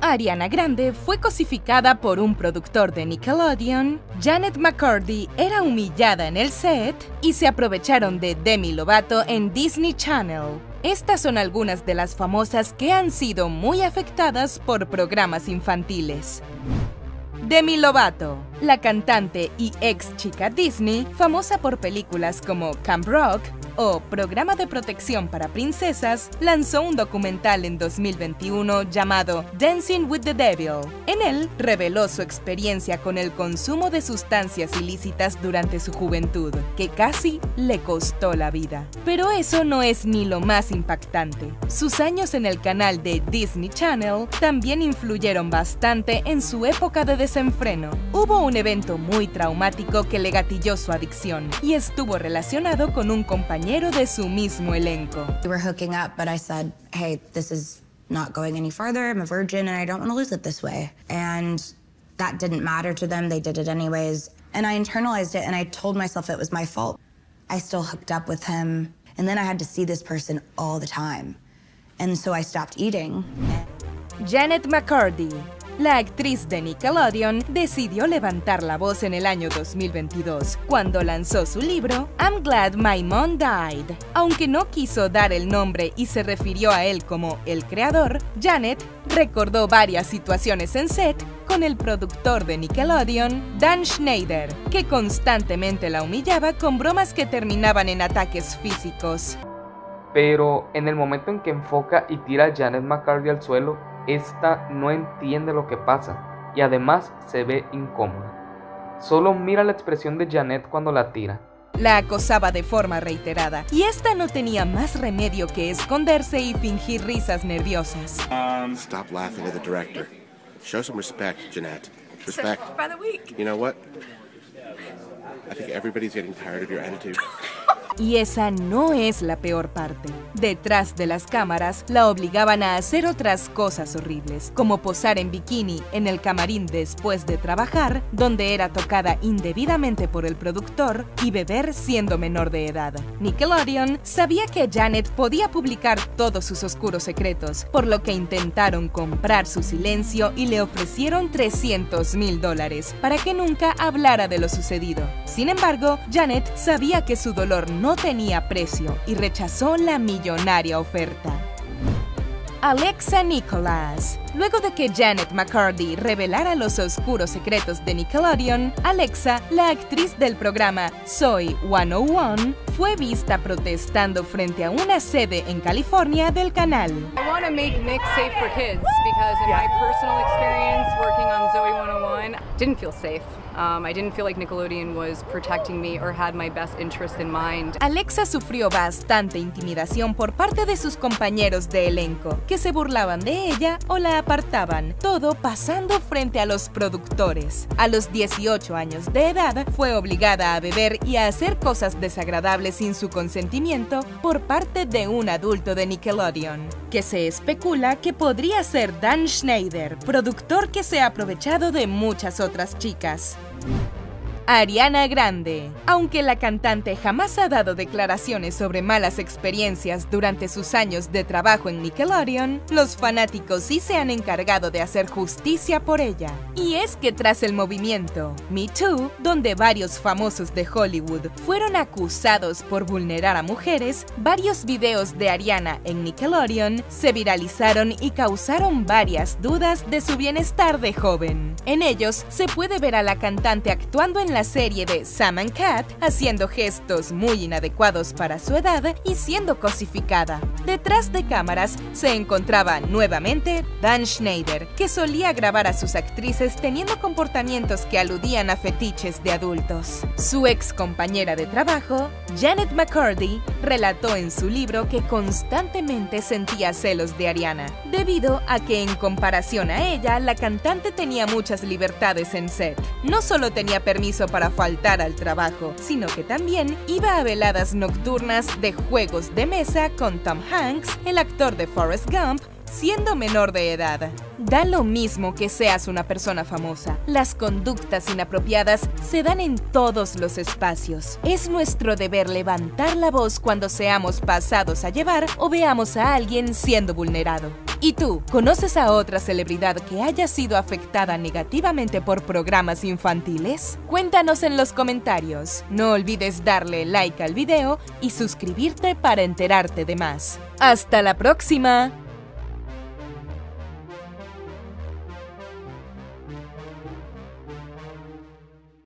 Ariana Grande fue cosificada por un productor de Nickelodeon, Janet McCurdy era humillada en el set y se aprovecharon de Demi Lovato en Disney Channel. Estas son algunas de las famosas que han sido muy afectadas por programas infantiles. Demi Lovato, la cantante y ex chica Disney, famosa por películas como Camp Rock o Programa de Protección para Princesas, lanzó un documental en 2021 llamado Dancing with the Devil. En él, reveló su experiencia con el consumo de sustancias ilícitas durante su juventud, que casi le costó la vida. Pero eso no es ni lo más impactante. Sus años en el canal de Disney Channel también influyeron bastante en su época de desenfreno. Hubo un evento muy traumático que le gatilló su adicción y estuvo relacionado con un compañero de su mismo elenco. We were hooking up, but I said, hey, this is not going any farther. I'm a virgin and I don't want to lose it this way. And that didn't matter to them. They did it anyways. And I internalized it and I told myself it was my fault. I still hooked up with him. And then I had to see this person all the time. And so I stopped eating. Janet McCurdy, la actriz de Nickelodeon, decidió levantar la voz en el año 2022, cuando lanzó su libro I'm Glad My Mom Died. Aunque no quiso dar el nombre y se refirió a él como el creador, Janet recordó varias situaciones en set con el productor de Nickelodeon, Dan Schneider, que constantemente la humillaba con bromas que terminaban en ataques físicos. Pero en el momento en que enfoca y tira a Janet McCurdy al suelo, esta no entiende lo que pasa y además se ve incómoda. Solo mira la expresión de Janet cuando la tira. La acosaba de forma reiterada y esta no tenía más remedio que esconderse y fingir risas nerviosas. Stop laughing at the director. Show some respect, Janet. Respect. By the week. You know what? I think everybody's getting tired of your attitude. Y esa no es la peor parte. Detrás de las cámaras, la obligaban a hacer otras cosas horribles, como posar en bikini en el camarín después de trabajar, donde era tocada indebidamente por el productor, y beber siendo menor de edad. Nickelodeon sabía que Janet podía publicar todos sus oscuros secretos, por lo que intentaron comprar su silencio y le ofrecieron $300,000 para que nunca hablara de lo sucedido. Sin embargo, Janet sabía que su dolor no tenía precio y rechazó la millonaria oferta. Alexa Nikolas. Luego de que Janet McCurdy revelara los oscuros secretos de Nickelodeon, Alexa, la actriz del programa Soy 101, fue vista protestando frente a una sede en California del canal. I want to make Nick safe for kids because in my personal experience working on Zoe 101, didn't feel safe. I didn't feel like Nickelodeon was protecting me or had my best interest in mind. Alexa sufrió bastante intimidación por parte de sus compañeros de elenco, que se burlaban de ella o la apartaban, todo pasando frente a los productores. A los 18 años de edad, fue obligada a beber y a hacer cosas desagradables sin su consentimiento por parte de un adulto de Nickelodeon, que se especula que podría ser Dan Schneider, productor que se ha aprovechado de muchas otras chicas. Ariana Grande. Aunque la cantante jamás ha dado declaraciones sobre malas experiencias durante sus años de trabajo en Nickelodeon, los fanáticos sí se han encargado de hacer justicia por ella. Y es que tras el movimiento Me Too, donde varios famosos de Hollywood fueron acusados por vulnerar a mujeres, varios videos de Ariana en Nickelodeon se viralizaron y causaron varias dudas de su bienestar de joven. En ellos se puede ver a la cantante actuando en la serie de Sam and Cat, haciendo gestos muy inadecuados para su edad y siendo cosificada. Detrás de cámaras se encontraba nuevamente Dan Schneider, que solía grabar a sus actrices teniendo comportamientos que aludían a fetiches de adultos. Su ex compañera de trabajo, Janet McCurdy, relató en su libro que constantemente sentía celos de Ariana, debido a que en comparación a ella, la cantante tenía muchas libertades en set. No solo tenía permiso para faltar al trabajo, sino que también iba a veladas nocturnas de juegos de mesa con Tom Hanks, el actor de Forrest Gump, siendo menor de edad. Da lo mismo que seas una persona famosa. Las conductas inapropiadas se dan en todos los espacios. Es nuestro deber levantar la voz cuando seamos pasados a llevar o veamos a alguien siendo vulnerado. ¿Y tú, conoces a otra celebridad que haya sido afectada negativamente por programas infantiles? Cuéntanos en los comentarios. No olvides darle like al video y suscribirte para enterarte de más. ¡Hasta la próxima!